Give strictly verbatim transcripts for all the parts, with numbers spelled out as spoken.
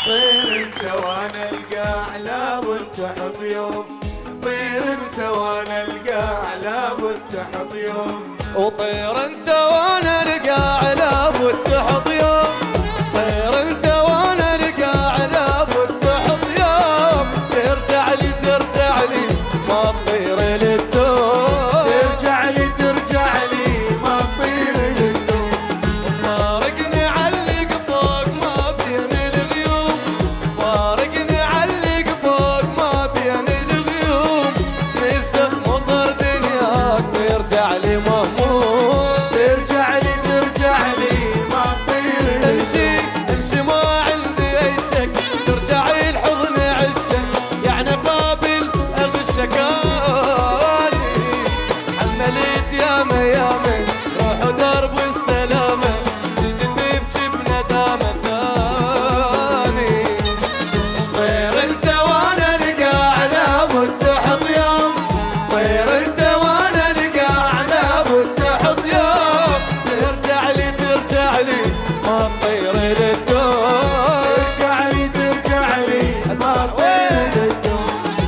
طير انت وانا القاع لابد تحط يوم، طير انت وانا القاع لابد تحط يوم، وطير انت وانا القاع لابد تحط يوم، طير انت وانا القاع لابد تحط يوم، ترجع لي ترجع لي ما تطير للدوم، ترجع لي ترجع لي ما تطير للدوم، فارقني علق فوق ما بين الغيوم، فارقني علق فوق ما بين الغيوم، نسخ مطر دنياك ترجع لي مهموم، ترجع لي ترجع لي ما تطير امشي امشي ما عندي اي شك، ترجعي الحضن عشك يعني قابل اغشك اني، حملت ياما ياما روح درب السلامه، تيجي تبكي بندامه ثاني، طير انت وانا القاع لابد تحط يوم، طير انت وانا القاع لابد تحط يوم، ترجع لي ترجع لي ما تطير للدوم، ترجع لي ترجع لي ما تطير للدوم.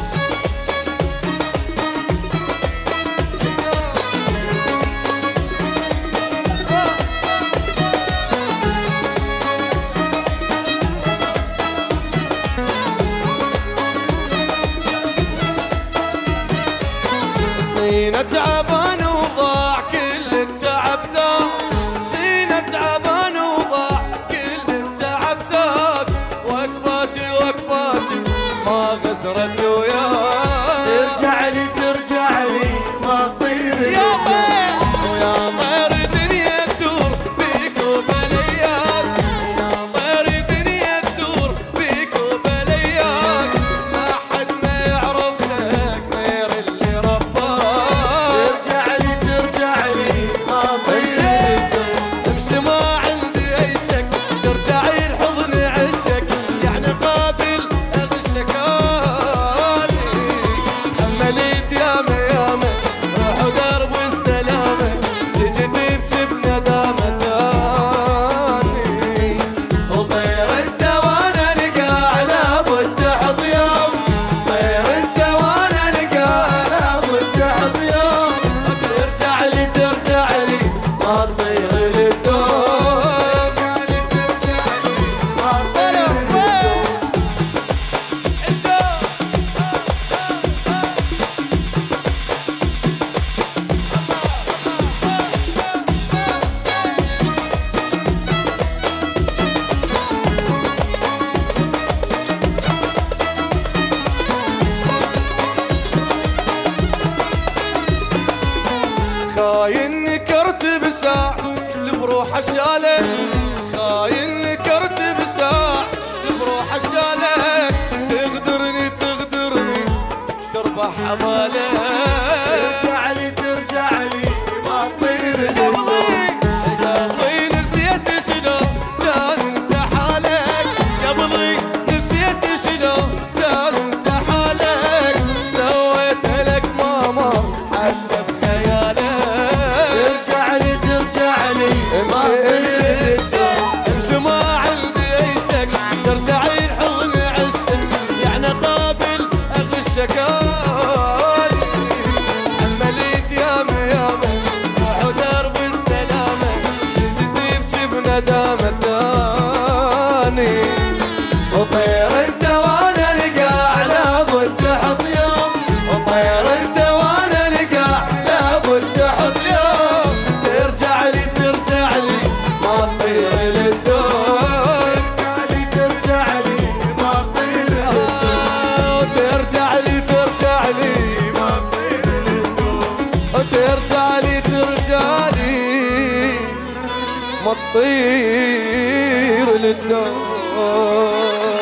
سنين تعبان وضاع كل التعب ذا، سنين تعبان وضاع كل التعب ذاك، وقفاتي وقفاتي ما خسرت وياك، ترجع لي ترجع لي ما تطير يا للدوم. طير ويا طير دنيا تدور بيك وبلياك، يا طير دنيا تدور بيك وبلياك، ما حد ما يعرف لك غير اللي رباك، ترجع لي ترجع لي ما تطير للدوم. امشي ما عندي اي شك، ترجعي الحضن عشك يعني قابل اغشك اني، حملت ياما ياما روح درب السلامه، تجي تبكي بندامه ثاني، وطير انت وانا القاع لابد تحط يوم، طير انت وانا القاع لابد تحط يوم، ترجع لي ترجع لي ما تطير للدوم، ترجع لي ترجع لي ما تطير للدوم. خاين نكرت بساع لبروح الشالك، خاين نكرت بساع لبروح الشالك، تغدرني تغدرني تربح عمالك، ترجع لي ترجع لي ما تطير للدوم. قبلي نسيت شلون كان انت حالك، قبلي نسيت شلون كان انت حالك، سويت لك ماما حتى بخيالك، ترجع لي ترجع لي ما امشي تطير امشي للدوم. امشي ما عندي اي شك، ترجعي الحضن عشك يعني قابل اغشك اني، حملت ياما ياما روح درب السلامه، تجي تبكي بندامه ثاني، وطير انت وانا القاع لابد تحط يوم، وطير انت وانا القاع لابد تحط يوم، ترجع لي ترجع لي ما تطير للدوم، ترجع لي ترجع لي ما تطير للدوم، ترجع لي ترجع لي ما تطير للدوم. ترجع لي ترجع لي ما تطير للدوم.